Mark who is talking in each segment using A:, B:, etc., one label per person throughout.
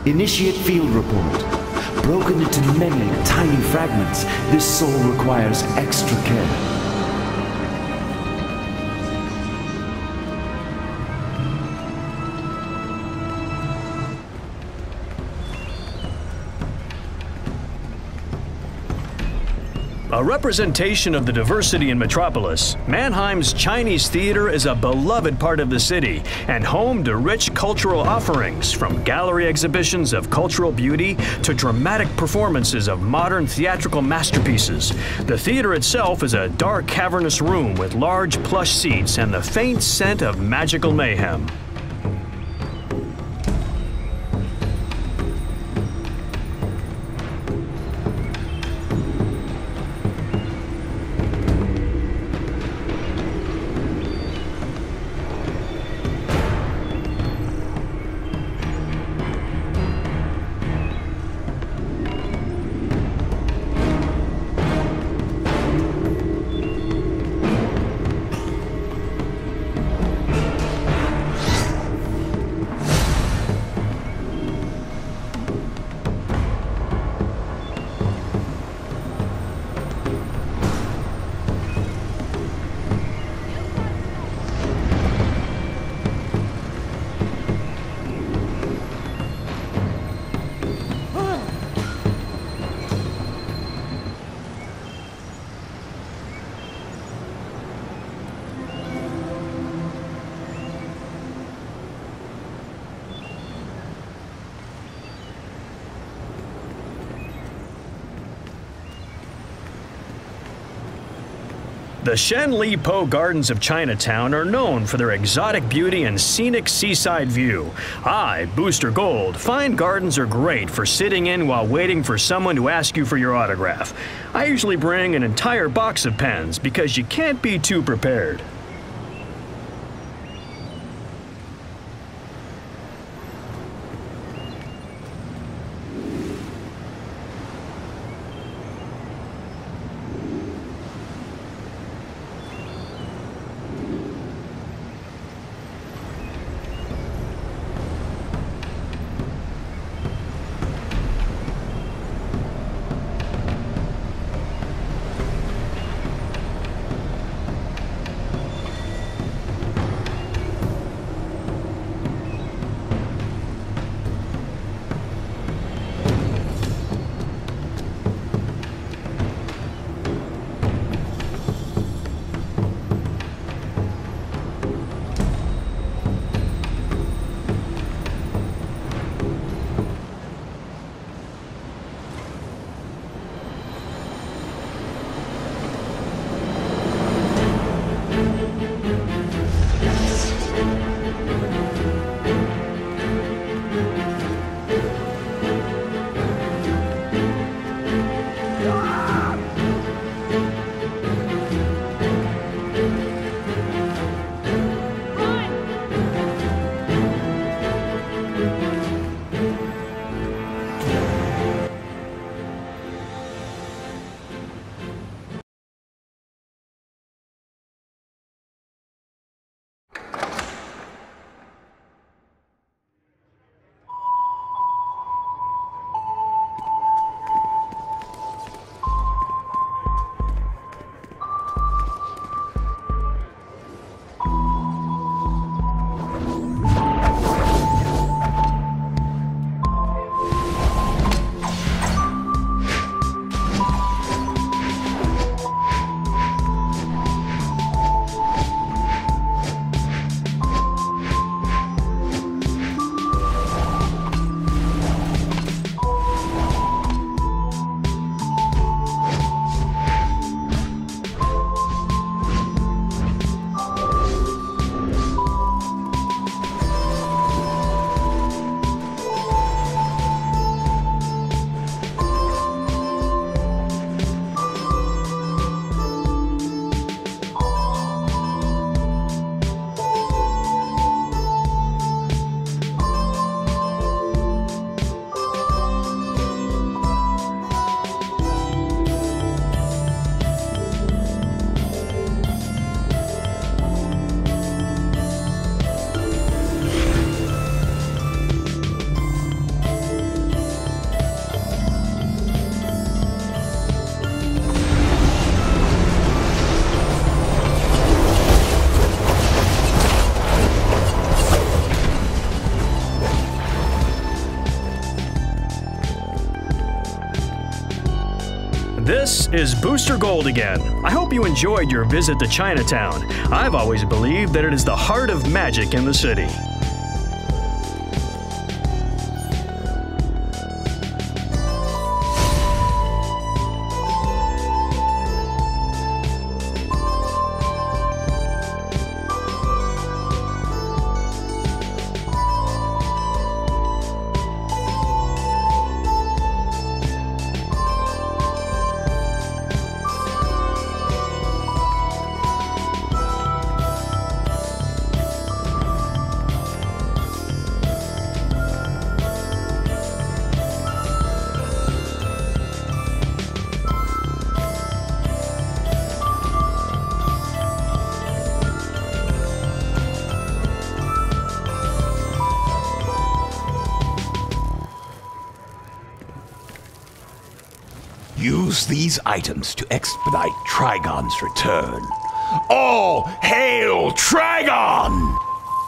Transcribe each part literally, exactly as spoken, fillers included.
A: Initiate field report. Broken into many tiny fragments, this soul requires extra care.
B: A representation of the diversity in Metropolis, Mannheim's Chinese theater is a beloved part of the city and home to rich cultural offerings, from gallery exhibitions of cultural beauty to dramatic performances of modern theatrical masterpieces. The theater itself is a dark, cavernous room with large plush seats and the faint scent of magical mayhem. The Shen Li Po Gardens of Chinatown are known for their exotic beauty and scenic seaside view. I, Booster Gold, find gardens are great for sitting in while waiting for someone to ask you for your autograph. I usually bring an entire box of pens because you can't be too prepared. This is Booster Gold again. I hope you enjoyed your visit to Chinatown. I've always believed that it is the heart of magic in the city.
C: Use these items to expedite Trigon's return. All hail Trigon!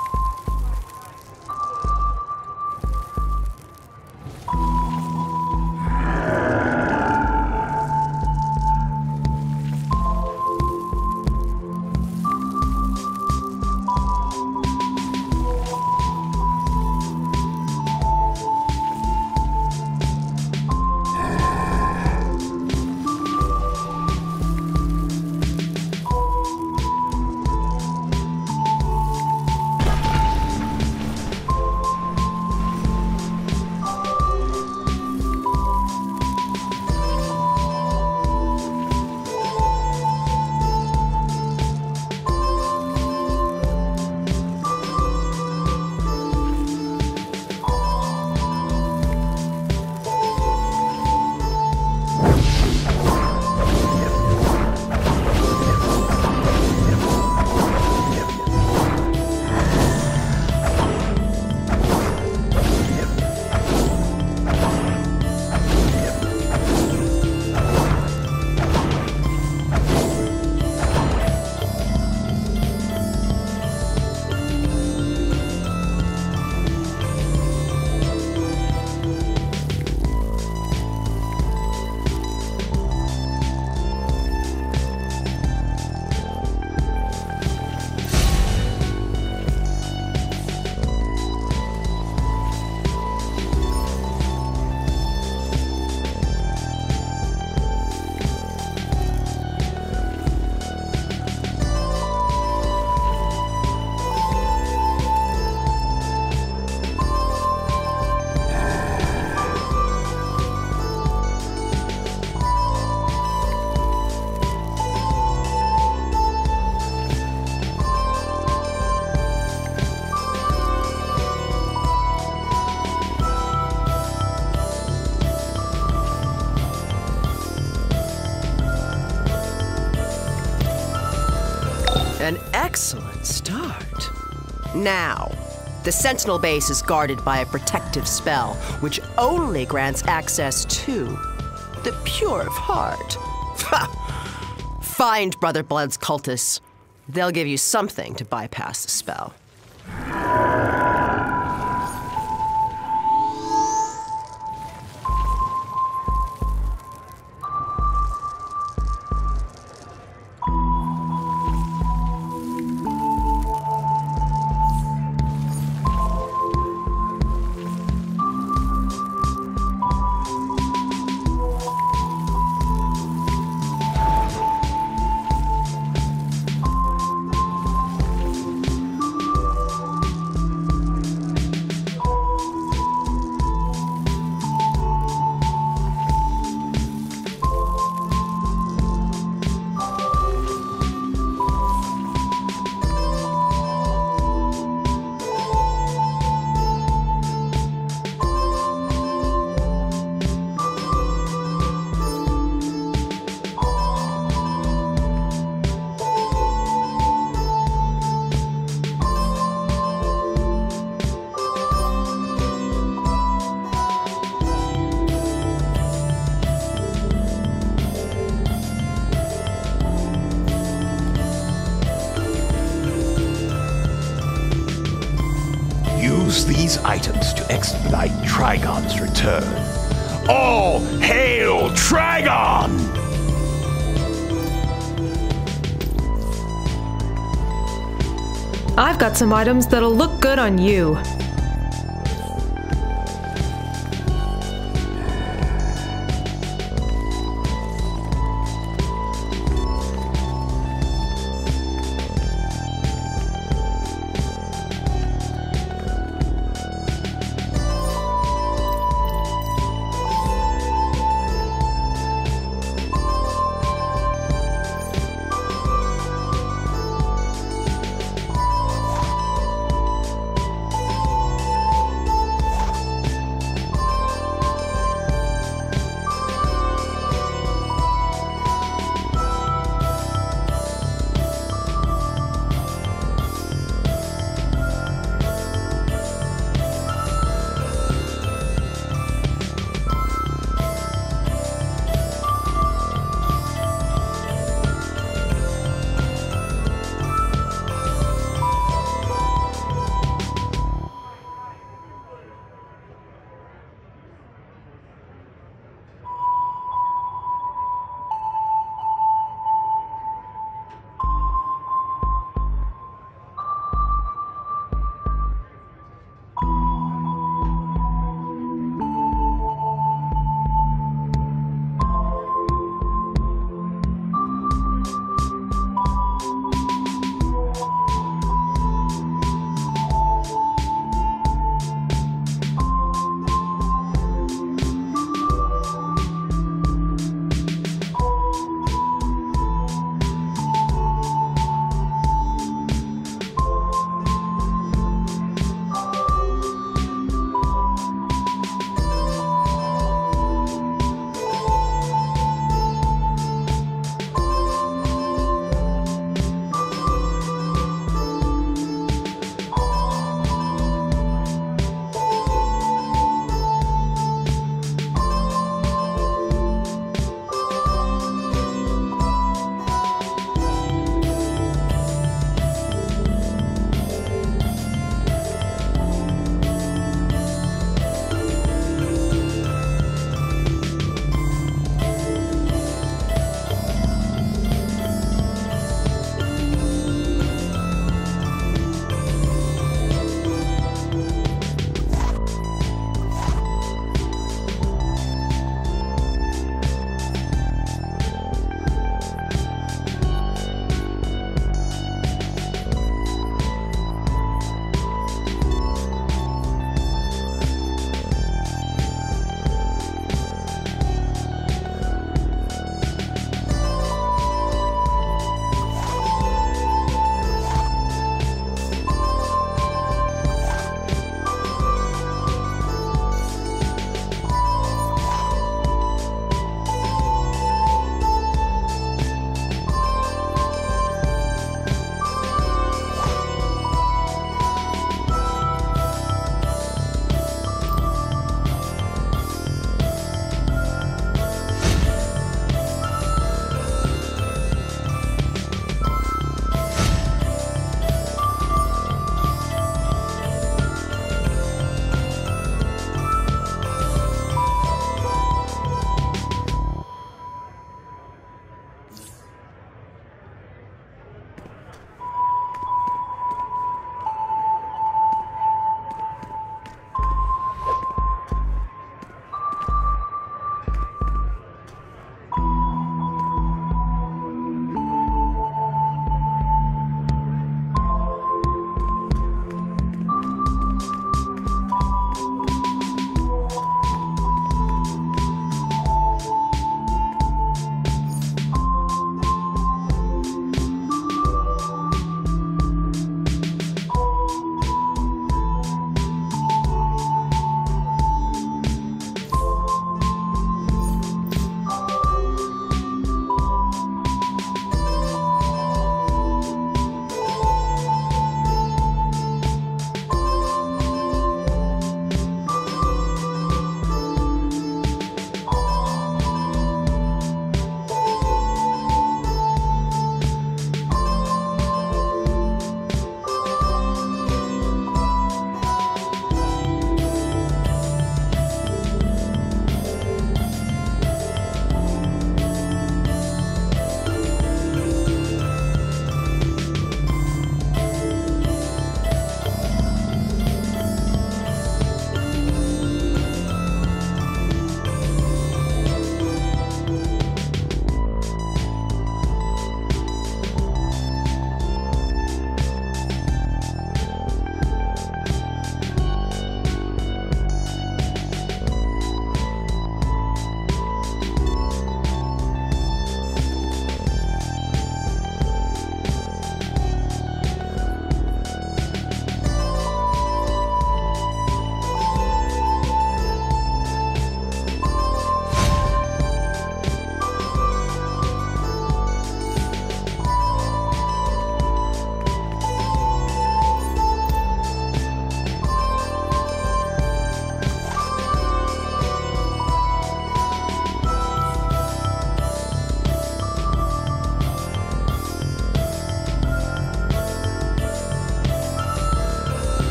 D: An excellent start. Now, the Sentinel base is guarded by a protective spell, which only grants access to the Pure of Heart. Ha! Find Brother Blood's cultists. They'll give you something to bypass the spell.
C: Use these items to expedite Trigon's return. All hail Trigon!
E: I've got some items that'll look good on you.